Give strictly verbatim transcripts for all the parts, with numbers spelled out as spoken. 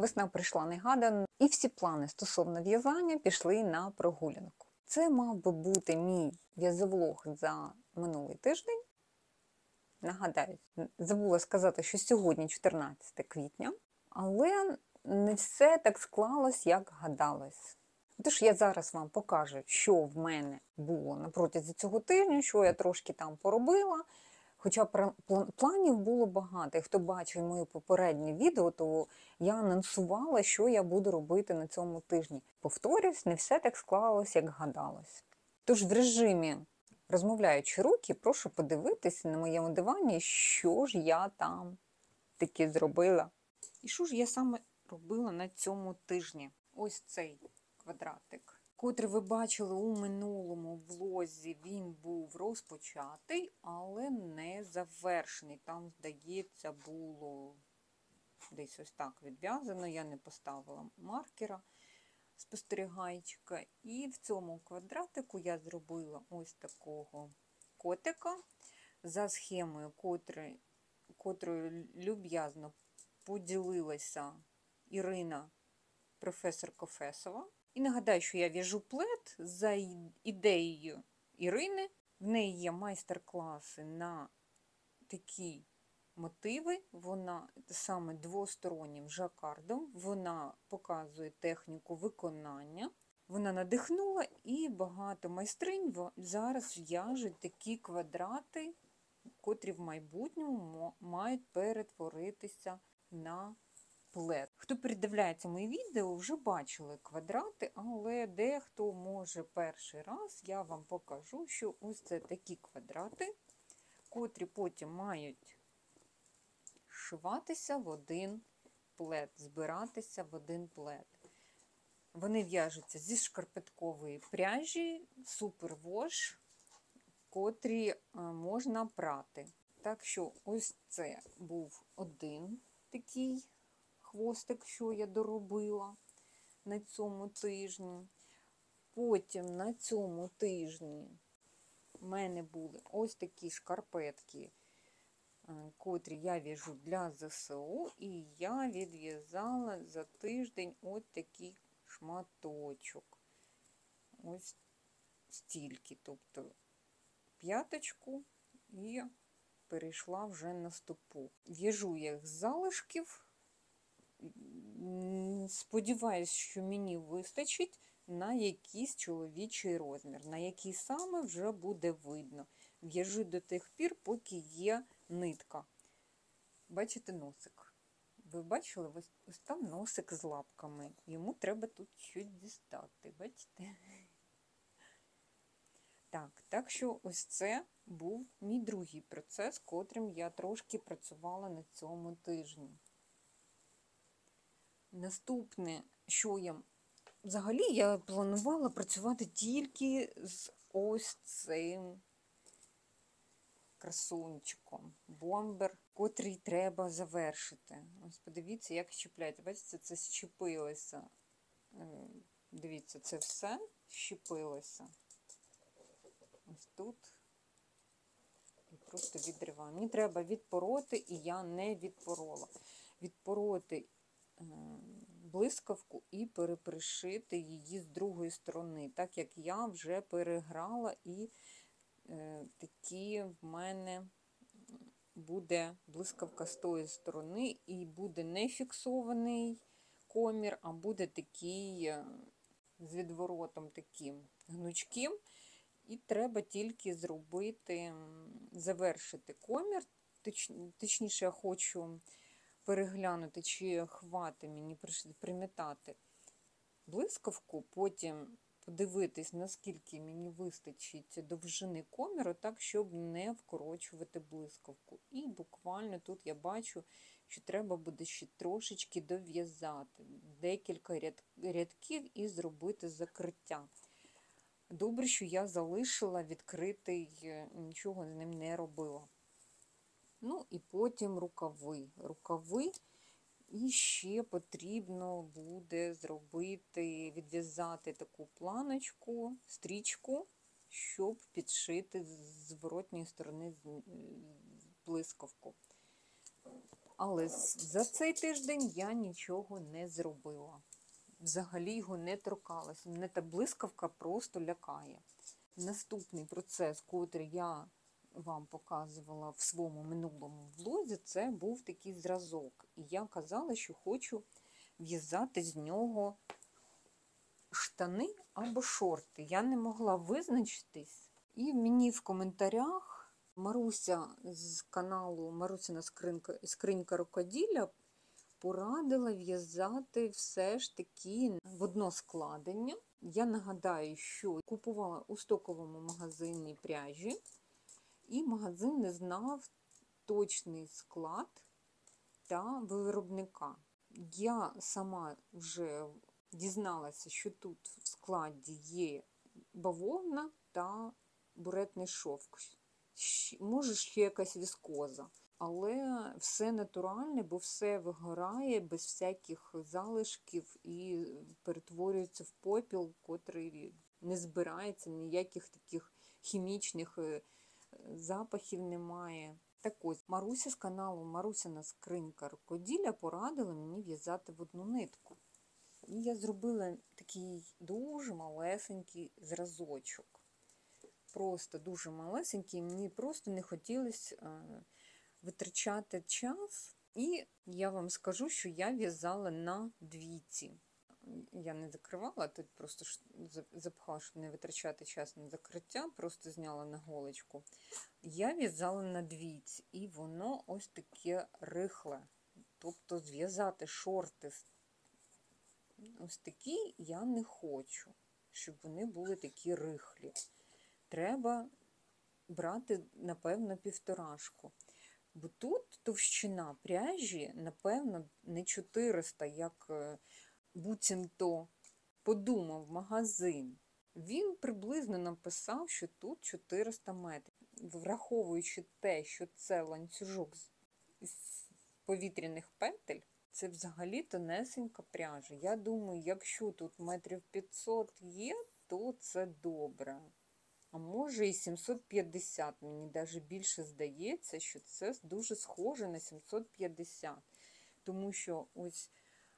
весна прийшла негадано, і всі плани стосовно в'язання пішли на прогулянку. Це мав би бути мій в'язовлог за минулий тиждень. Нагадаю, забула сказати, що сьогодні чотирнадцяте квітня, але не все так склалось, як гадалось. Тож я зараз вам покажу, що в мене було на протязі цього тижня, що я трошки там поробила. Хоча планів було багато. І хто бачив моє попереднє відео, то я анонсувала, що я буду робити на цьому тижні. Повторюсь, не все так склалось, як гадалось. Тож в режимі розмовляючи руки, прошу подивитися на моєму дивані, що ж я там таки зробила. І що ж я саме робила на цьому тижні? Ось цей квадратик, котрий ви бачили у минулому влозі, він був розпочатий, але не завершений. Там, здається, було десь ось так відв'язано, я не поставила маркера, спостерігайчика. І в цьому квадратику я зробила ось такого котика за схемою, котрою, котрою люб'язно поділилася Ірина, професор Кофесова. І нагадаю, що я в'яжу плед за ідеєю Ірини. В неї є майстер-класи на такі мотиви. Вона саме двостороннім жакардом. Вона показує техніку виконання. Вона надихнула, і багато майстринь зараз в'яжуть такі квадрати, котрі в майбутньому мають перетворитися на плед. Хто передивляється мої відео, вже бачили квадрати, але дехто може перший раз, я вам покажу, що ось це такі квадрати, котрі потім мають шиватися в один плед, збиратися в один плед. Вони в'яжуться зі шкарпеткової пряжі, супервош, котрі можна прати. Так що ось це був один такий хвостик, що я доробила на цьому тижні. Потім на цьому тижні в мене були ось такі шкарпетки, котрі я в'яжу для зе се у, і я відв'язала за тиждень ось такий шматочок. Ось стільки, тобто п'яточку, і перейшла вже на стопу. В'яжу їх з залишків. Сподіваюсь, що мені вистачить на якийсь чоловічий розмір. На який саме вже буде видно. В'яжу до тих пір, поки є нитка. Бачите носик? Ви бачили? Ось, ось там носик з лапками. Йому треба тут щось дістати. Бачите? Так, так що ось це був мій другий процес, котрим я трошки працювала на цьому тижні. Наступне, що я взагалі я планувала працювати тільки з ось цим красунчиком, бомбер, котрий треба завершити. Ось подивіться, як щепляється. Бачите, це щепилося. Дивіться, це все щепилося. Ось тут. І просто відриваю. Мені треба відпороти, і я не відпорола. Відпороти блискавку і перепришити її з другої сторони, так як я вже переграла, і е, такі в мене буде блискавка з тої сторони, і буде не фіксований комір, а буде такий з відворотом таким гнучким, і треба тільки зробити, завершити комір, Точ, точніше я хочу переглянути, чи хватить мені примітати блискавку, потім подивитись, наскільки мені вистачить довжини коміру, так, щоб не вкорочувати блискавку. І буквально тут я бачу, що треба буде ще трошечки дов'язати, декілька ряд, рядків і зробити закриття. Добре, що я залишила відкритий, нічого з ним не робила. Ну і потім рукави. Рукави, і ще потрібно буде зробити, відв'язати таку планочку, стрічку, щоб підшити з зворотньої сторони блискавку. Але за цей тиждень я нічого не зробила. Взагалі його не торкалася. Мене та блискавка просто лякає. Наступний процес, котрий я вам показувала в своєму минулому влозі, це був такий зразок. І я казала, що хочу в'язати з нього штани або шорти. Я не могла визначитись. І мені в коментарях Маруся з каналу Марусина скринька, скринька рукоділля порадила в'язати все ж таки в одно складення. Я нагадаю, що купувала у стоковому магазині пряжі, і магазин не знав точний склад та виробника. Я сама вже дізналася, що тут в складі є бавовна та буретний шовк. Може ще якась віскоза. Але все натуральне, бо все вигорає без всяких залишків і перетворюється в попіл, котрий не збирається, ніяких таких хімічних запахів немає. Так ось, Маруся з каналу Марусина скринька рукоділля порадила мені в'язати в одну нитку. І я зробила такий дуже малесенький зразочок. Просто дуже малесенький, мені просто не хотілося витрачати час. І я вам скажу, що я в'язала на двійці. Я не закривала, тут просто запхала, щоб не витрачати час на закриття, просто зняла на голочку. Я в'язала на двійці, і воно ось таке рихле. Тобто зв'язати шорти ось такі я не хочу, щоб вони були такі рихлі. Треба брати, напевно, півторашку. Бо тут товщина пряжі, напевно, не чотириста, як буцімто подумав магазин. Він приблизно написав, що тут чотириста метрів. Враховуючи те, що це ланцюжок з повітряних петель, це взагалі тонесенька пряжа. Я думаю, якщо тут метрів п'ятсот є, то це добре. А може і сімсот п'ятдесят, мені навіть більше здається, що це дуже схоже на сімсот п'ятдесят. Тому що ось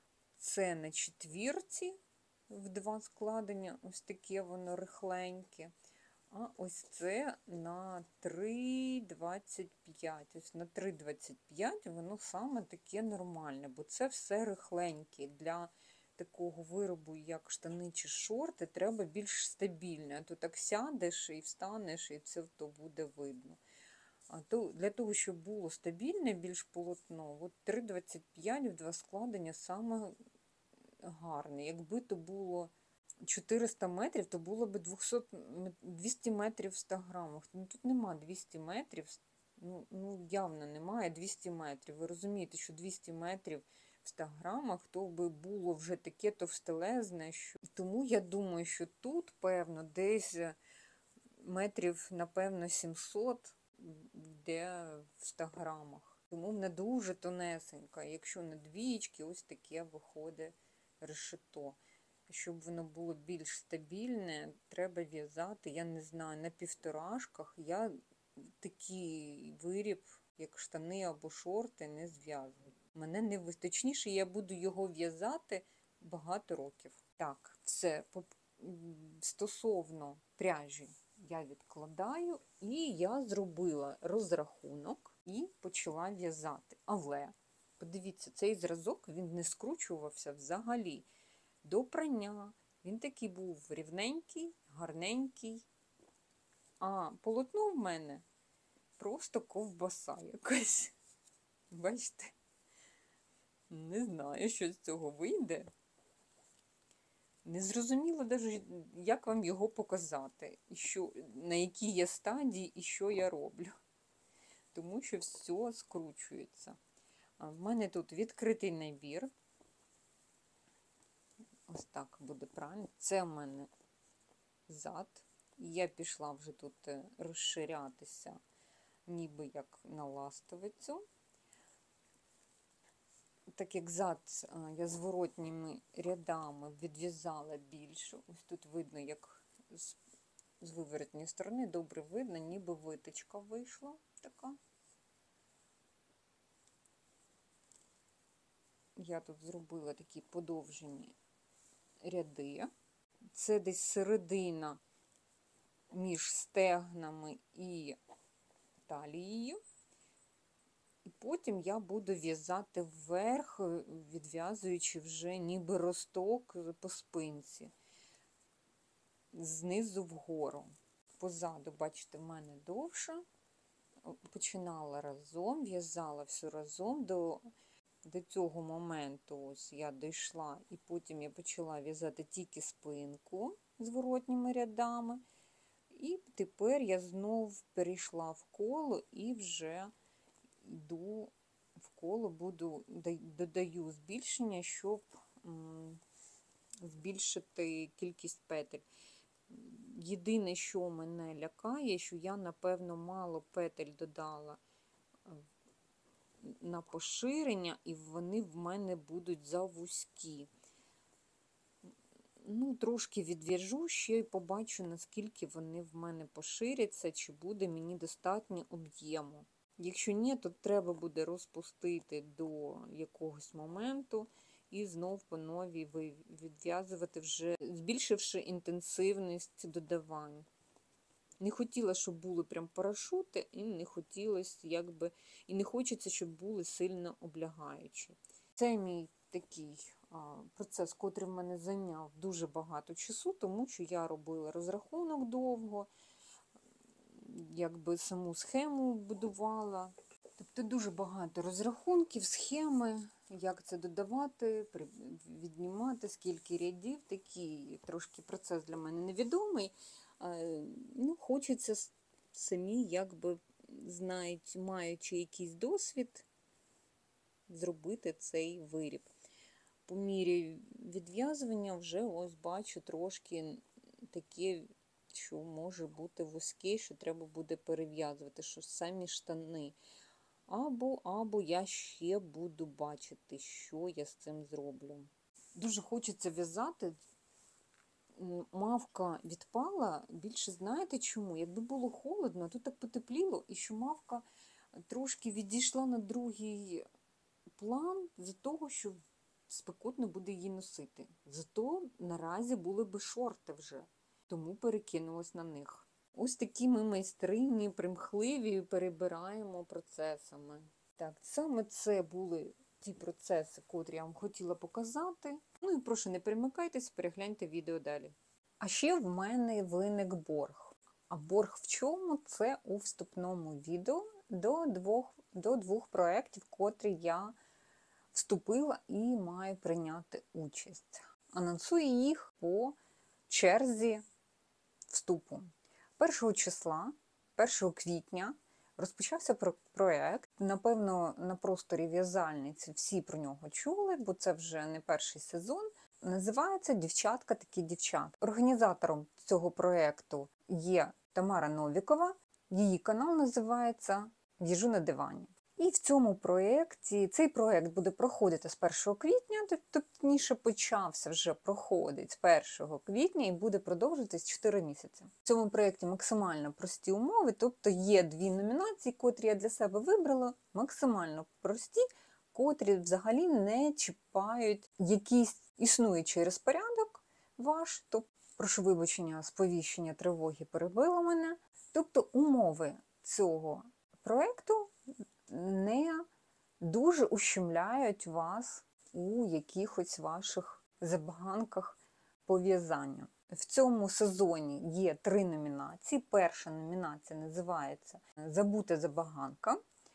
це на четвірці в два складення, ось таке воно рихленьке. А ось це на три двадцять п'ять. Ось на три двадцять п'ять воно саме таке нормальне, бо це все рихленьке. Для такого виробу, як штани чи шорти, треба більш стабільне. А то так сядеш і встанеш, і це то буде видно. А то для того, щоб було стабільне більш полотно, от три двадцять п'ять в два складення саме гарне. Якби то було чотириста метрів, то було б двісті метрів в ста грамах. Ну, тут нема двісті метрів, ну, ну явно немає двісті метрів. Ви розумієте, що двісті метрів в ста грамах, то би було вже таке товстелезне. Що... Тому я думаю, що тут, певно, десь метрів, напевно, сімсот йде в ста грамах. Тому не дуже тонесенька. Якщо на двічки, ось таке виходить решето. Щоб воно було більш стабільне, треба в'язати, я не знаю, на півторашках. Я такий виріб, як штани або шорти, не зв'язую. Мене не вистачить. Точніше, я буду його в'язати багато років. Так, все. Стосовно пряжі я відкладаю, і я зробила розрахунок і почала в'язати. Але, подивіться, цей зразок, він не скручувався взагалі. До прання він такий був рівненький, гарненький, а полотно в мене просто ковбаса якась. Бачите? Не знаю, що з цього вийде. Не зрозуміло навіть, як вам його показати, і що, на якій я стадії і що я роблю. Тому що все скручується. А в мене тут відкритий набір. Ось так буде правильно. Це в мене зад. І я пішла вже тут розширятися, ніби як на ластовицю. Так як зад я зворотніми рядами відв'язала більше. Ось тут видно, як з, з виворотньої сторони добре видно, ніби виточка вийшла така. я тут зробила такі подовжені ряди. Це десь середина між стегнами і талією. І потім я буду в'язати вверх, відв'язуючи вже ніби росток по спинці, знизу вгору. Позаду, бачите, в мене довше. Починала разом, в'язала все разом. До, до цього моменту ось я дійшла, і потім я почала в'язати тільки спинку зворотніми рядами. І тепер я знов перейшла в коло і вже йду в коло, буду, додаю збільшення, щоб м, збільшити кількість петель. Єдине, що мене лякає, що я, напевно, мало петель додала на поширення, і вони в мене будуть завузькі. Ну, трошки відв'яжу ще і побачу, наскільки вони в мене поширяться, чи буде мені достатньо об'єму. Якщо ні, то треба буде розпустити до якогось моменту і знов по новій відв'язувати, вже збільшивши інтенсивність додавань. Не хотіла, щоб були прям парашути, і не хотілося, якби, і не хочеться, щоб були сильно облягаючі. Це мій такий а, процес, котрий в мене зайняв дуже багато часу, тому що я робила розрахунок довго, якби саму схему будувала. Тобто дуже багато розрахунків, схеми, як це додавати, віднімати, скільки рядів. Такий трошки процес для мене невідомий. Ну, хочеться самі, якби, знають, маючи якийсь досвід, зробити цей виріб. По мірі відв'язування вже ось бачу трошки таке, що може бути вузьке, що треба буде перев'язувати, що самі штани. Або, або я ще буду бачити, що я з цим зроблю. Дуже хочеться в'язати. Мавка відпала, більше знаєте чому? Якби було холодно, тут так потепліло, і що мавка трошки відійшла на другий план з-за того, що спекотно буде її носити. Зато наразі були би шорти вже, тому перекинулась на них. Ось такі ми майстрині, примхливі, перебираємо процесами. Так, саме це були ті процеси, котрі я вам хотіла показати. Ну і прошу, не перемикайтесь, перегляньте відео далі. А ще в мене виник борг. А борг в чому? Це у вступному відео до двох, до двох проєктів, котрі я вступила і маю прийняти участь. Анонсую їх по черзі вступу. першого числа, першого квітня, розпочався проєкт. Напевно, на просторі в'язальниці всі про нього чули, бо це вже не перший сезон. Називається «Дівчатка такі дівчата». Організатором цього проєкту є Тамара Новікова. Її канал називається «В'яжу на дивані». І в цьому проєкті, цей проєкт буде проходити з першого квітня, тобто почався вже проходить з першого квітня і буде продовжуватись чотири місяці. В цьому проєкті максимально прості умови, тобто є дві номінації, котрі я для себе вибрала, максимально прості, котрі взагалі не чіпають якийсь існуючий розпорядок ваш, тобто, прошу вибачення, сповіщення тривоги перебило мене. Тобто умови цього проєкту не дуже ущемляють вас у якихось ваших забаганках по в'язанню. В цьому сезоні є три номінації. Перша номінація називається «Забута забаганка».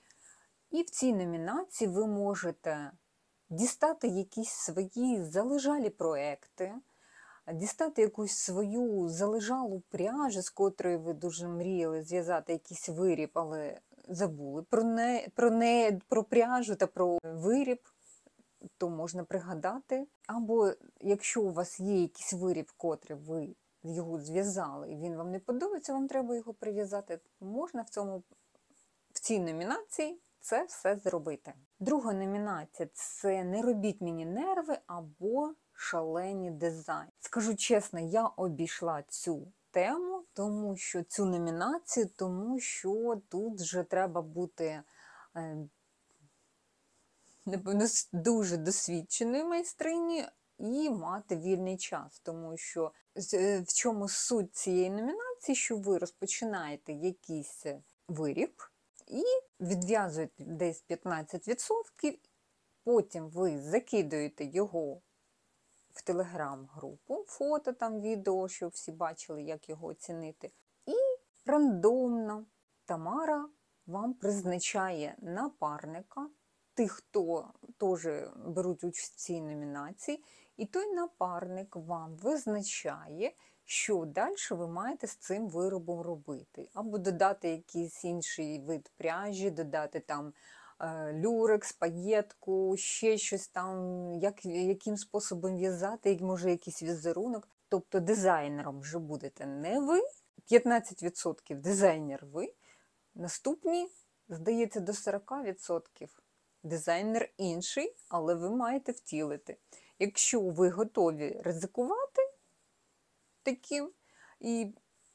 І в цій номінації ви можете дістати якісь свої залежалі проекти, дістати якусь свою залежалу пряжу, з котрої ви дуже мріяли зв'язати якийсь виріб, але забули про не, про, не, про пряжу та про виріб, то можна пригадати. Або якщо у вас є якийсь виріб, котрий ви його зв'язали, і він вам не подобається, вам треба його прив'язати, можна в, цьому, в цій номінації це все зробити. Друга номінація – це «Не робіть мені нерви» або «Шалені дизайн». Скажу чесно, я обійшла цю тему, тому що цю номінацію, тому що тут вже треба бути напевно, с- дуже досвідченої майстрині і мати вільний час, тому що з- е, в чому суть цієї номінації, що ви розпочинаєте якийсь виріб і відв'язуєте десь п'ятнадцять відсотків, потім ви закидуєте його в телеграм-групу, фото, там, відео, щоб всі бачили, як його оцінити. І рандомно Тамара вам призначає напарника, тих, хто теж беруть участь в цій номінації, і той напарник вам визначає, що далі ви маєте з цим виробом робити. Або додати якийсь інший вид пряжі, додати там люрекс, паєтку, ще щось там, як, яким способом в'язати, як може якийсь візерунок. Тобто дизайнером вже будете не ви, п'ятнадцять відсотків дизайнер ви, наступні, здається, до сорок відсотків дизайнер інший, але ви маєте втілити. Якщо ви готові ризикувати таким і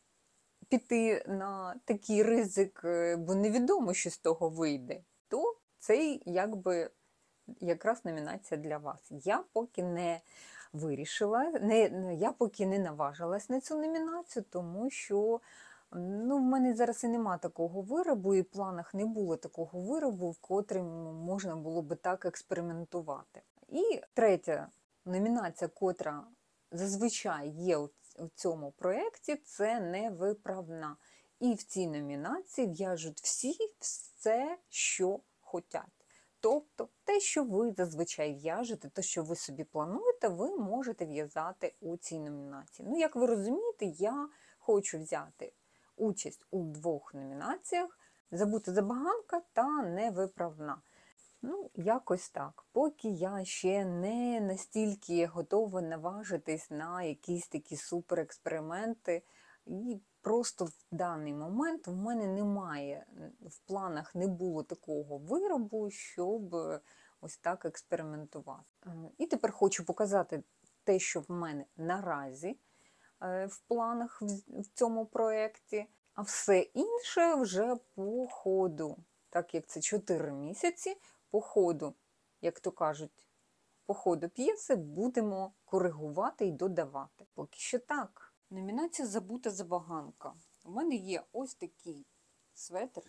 піти на такий ризик, бо невідомо, що з того вийде, то це якби якраз номінація для вас. Я поки не вирішила, не, я поки не наважилась на цю номінацію, тому що ну, в мене зараз і нема такого виробу, і в планах не було такого виробу, в котрим можна було би так експериментувати. І третя номінація, котра зазвичай є у цьому проєкті, це невиправна. І в цій номінації в'яжуть всі все, що хочуть. Тобто те, що ви зазвичай в'яжете, те, що ви собі плануєте, ви можете в'язати у цій номінації. Ну, як ви розумієте, я хочу взяти участь у двох номінаціях «Забута забаганка» та «Невиправна». Ну, якось так. Поки я ще не настільки готова наважитись на якісь такі суперексперименти. І просто в даний момент в мене немає, в планах не було такого виробу, щоб ось так експериментувати. І тепер хочу показати те, що в мене наразі в планах в цьому проєкті, а все інше вже по ходу. Так як це чотири місяці, по ходу, як то кажуть, по ходу п'єси будемо коригувати і додавати. Поки що так. Номінація «Забута забаганка». У мене є ось такий светр.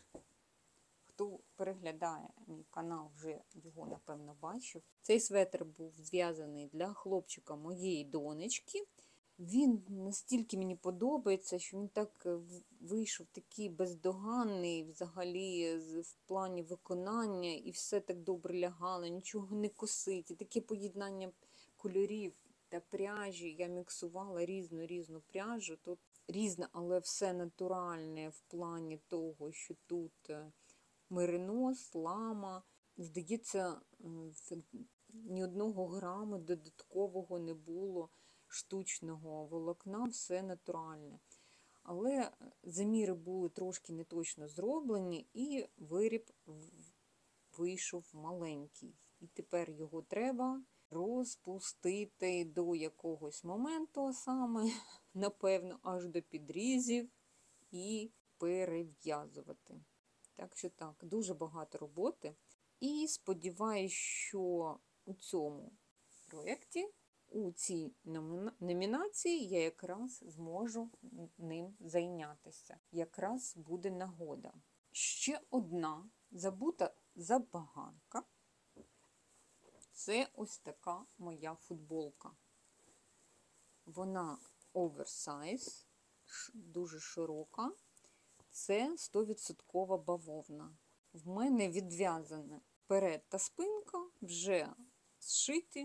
Хто переглядає мій канал, вже його, напевно, бачив. Цей светр був зв'язаний для хлопчика моєї донечки. Він настільки мені подобається, що він так вийшов такий бездоганний взагалі в плані виконання, і все так добре лягало, нічого не косить. І таке поєднання кольорів та пряжі. Я міксувала різну-різну пряжу. Тут різне, але все натуральне в плані того, що тут меринос, лама. Здається, ні одного граму додаткового не було штучного волокна, все натуральне. Але заміри були трошки неточно зроблені, і виріб вийшов маленький. І тепер його треба розпустити до якогось моменту, а саме, напевно, аж до підрізів, і перев'язувати. Так що так, дуже багато роботи. І сподіваюся, що у цьому проєкті, у цій номінації я якраз зможу ним зайнятися. Якраз буде нагода. Ще одна забута забаганка. Це ось така моя футболка. Вона оверсайз, дуже широка. Це сто відсотків бавовна. В мене відв'язана перед та спинка, вже зшиті,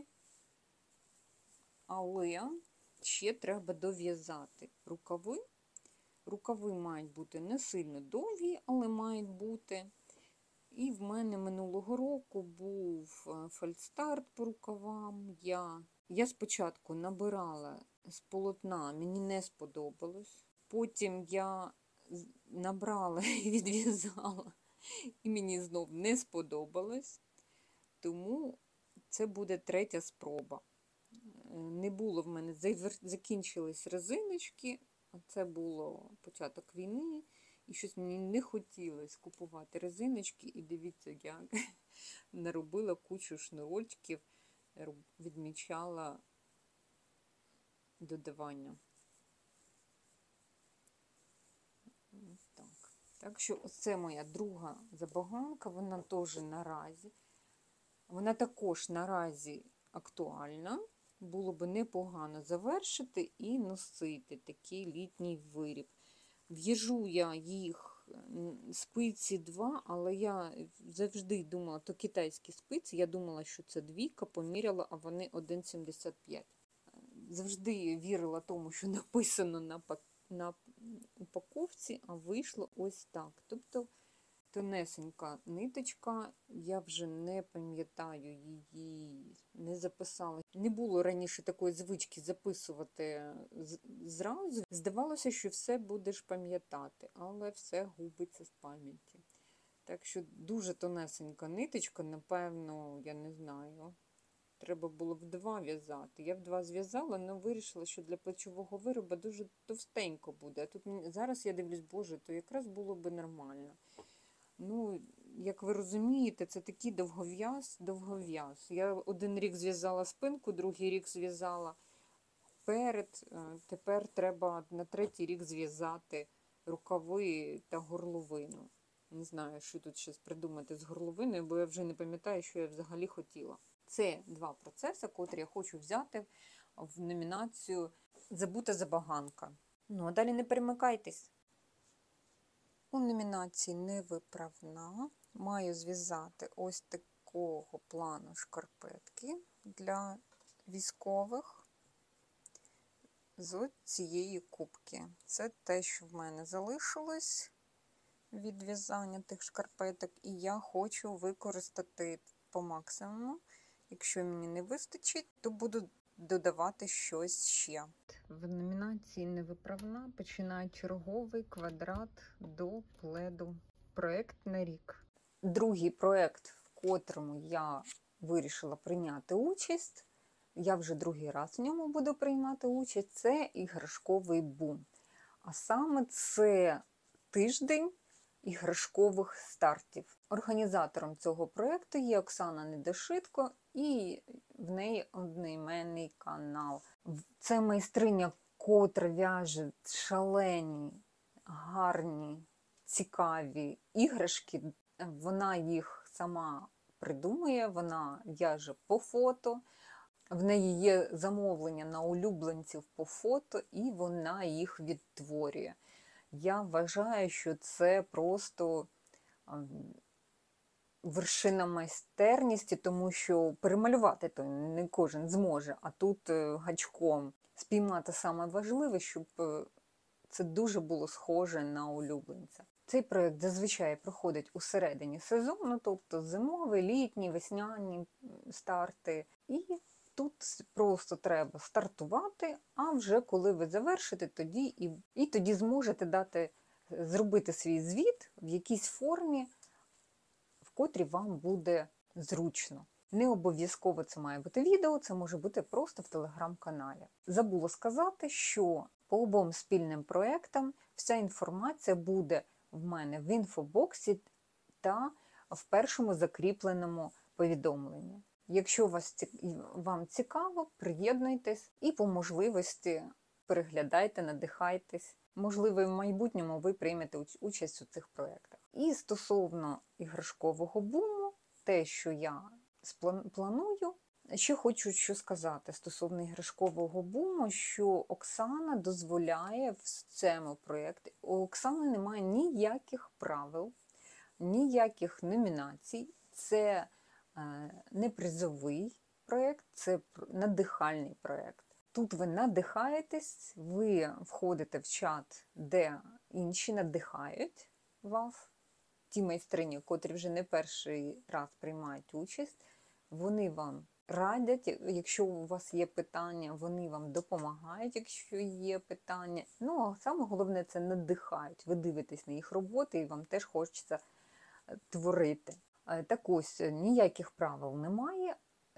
але ще треба дов'язати рукави. Рукави мають бути не сильно довгі, але мають бути. І в мене минулого року був фальстарт по рукавам. Я, я спочатку набирала з полотна, мені не сподобалось. Потім я набрала і відв'язала, і мені знов не сподобалось. Тому це буде третя спроба. Не було в мене, закінчились резиночки, а це було початок війни, і щось мені не хотілося купувати резиночки, і дивіться як. наробила кучу шнурочків, відмічала додавання. Так. Так що це моя друга забаганка, вона теж наразі, вона також наразі актуальна. Було би непогано завершити і носити такий літній виріб. В'яжу я їх спиці два, але я завжди думала, то китайські спиці, я думала, що це двійка, поміряла, а вони один сімдесят п'ять. Завжди вірила тому, що написано на, на упаковці, а вийшло ось так. Тобто тонесенька ниточка, я вже не пам'ятаю її, не записала. Не було раніше такої звички записувати зразу. Здавалося, що все будеш пам'ятати, але все губиться з пам'яті. Так що дуже тонесенька ниточка, напевно, я не знаю, треба було в два в'язати. Я в два зв'язала, але вирішила, що для плечового вироба дуже товстенько буде. А тут зараз я дивлюсь, боже, то якраз було би нормально. Ну, як ви розумієте, це такий довгов'яз, довгов'яз. Я один рік зв'язала спинку, другий рік зв'язала перед. Тепер треба на третій рік зв'язати рукави та горловину. Не знаю, що тут щось придумати з горловиною, бо я вже не пам'ятаю, що я взагалі хотіла. Це два процеси, котрі я хочу взяти в номінацію «Забута забаганка». Ну, а далі не перемикайтесь. У номінації «Невиправна» маю зв'язати ось такого плану шкарпетки для військових з цієї кубки. Це те, що в мене залишилось від в'язання тих шкарпеток, і я хочу використати по максимуму. Якщо мені не вистачить, то буду додавати щось ще. В номінації «Невиправна» починаю черговий квадрат до пледу. Проєкт на рік. Другий проєкт, в котрому я вирішила прийняти участь, я вже другий раз в ньому буду приймати участь, це іграшковий бум. А саме це тиждень іграшкових стартів. Організатором цього проєкту є Оксана Недошитко, і в неї одноіменний канал. Це майстриня, котра в'яже шалені, гарні, цікаві іграшки. Вона їх сама придумує, вона в'яже по фото. В неї є замовлення на улюбленців по фото, і вона їх відтворює. Я вважаю, що це просто вершина майстерності, тому що перемалювати то не кожен зможе, а тут гачком спіймати саме важливе, щоб це дуже було схоже на улюбленця. Цей проєкт зазвичай проходить у середині сезону, тобто зимовий, літній, весняні старти. І тут просто треба стартувати, а вже коли ви завершите, тоді і, і тоді зможете дати, зробити свій звіт в якійсь формі, в котрій вам буде зручно. Не обов'язково це має бути відео, це може бути просто в телеграм-каналі. Забула сказати, що по обом спільним проєктам вся інформація буде в мене в інфобоксі та в першому закріпленому повідомленні. Якщо вас, вам цікаво, приєднуйтесь і по можливості переглядайте, надихайтесь. Можливо, в майбутньому ви приймете участь у цих проєктах. І стосовно іграшкового буму, те, що я планую, ще хочу що сказати стосовно іграшкового буму, що Оксана дозволяє в цьому проєкті. У Оксани немає ніяких правил, ніяких номінацій. Це не призовий проєкт, це надихальний проєкт. Тут ви надихаєтесь, ви входите в чат, де інші надихають вас. Ті майстрині, котрі вже не перший раз приймають участь, вони вам радять, якщо у вас є питання, вони вам допомагають, якщо є питання. Ну, а саме головне, це надихають. Ви дивитесь на їх роботи і вам теж хочеться творити. Так ось, ніяких правил немає.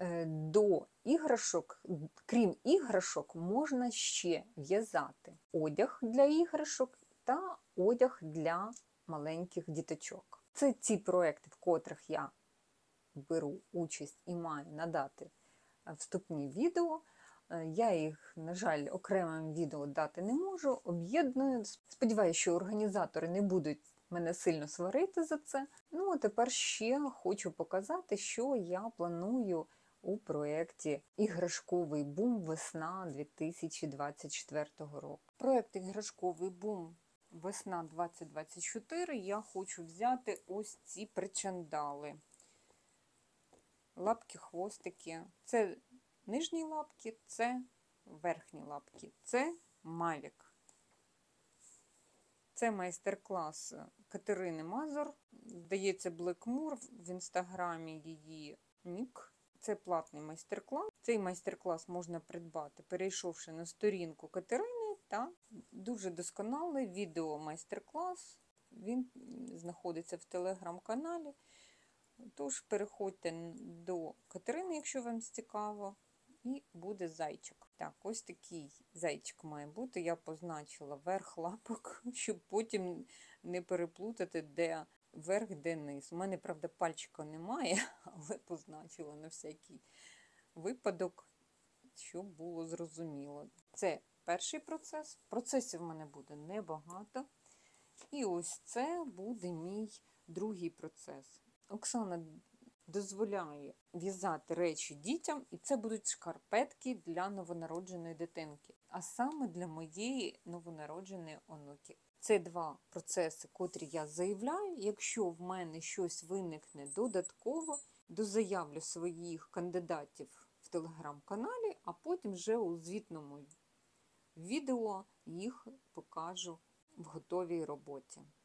До іграшок, крім іграшок, можна ще в'язати одяг для іграшок та одяг для маленьких діточок. Це ті проекти, в котрих я беру участь і маю надати вступні відео. Я їх, на жаль, окремим відео дати не можу, об'єдную. Сподіваюся, що організатори не будуть мене сильно сварити за це. Ну, а тепер ще хочу показати, що я планую у проєкті «Іграшковий бум. Весна дві тисячі двадцять четвертого року». Проєкт «Іграшковий бум. Весна двадцять двадцять чотири» я хочу взяти ось ці причандали. Лапки, хвостики. Це нижні лапки, це верхні лапки. Це Мавік. Це майстер-клас Катерини Мазур. Здається, Блекмур, в інстаграмі її нік. Це платний майстер-клас. Цей майстер-клас можна придбати, перейшовши на сторінку Катерини, та дуже досконалий відео майстер-клас. Він знаходиться в телеграм-каналі. Тож переходьте до Катерини, якщо вам цікаво, і буде зайчик. Так, ось такий зайчик має бути. Я позначила верх лапок, щоб потім не переплутати, де верх, де низ. У мене, правда, пальчика немає, але позначила на всякий випадок, щоб було зрозуміло. Це перший процес. Процесів в мене буде небагато. І ось це буде мій другий процес. Оксана дозволяє в'язати речі дітям, і це будуть шкарпетки для новонародженої дитинки, а саме для моєї новонародженої онуки. Це два процеси, котрі я заявляю. Якщо в мене щось виникне додатково, дозаявлю своїх кандидатів в телеграм-каналі, а потім вже у звітному відео їх покажу в готовій роботі.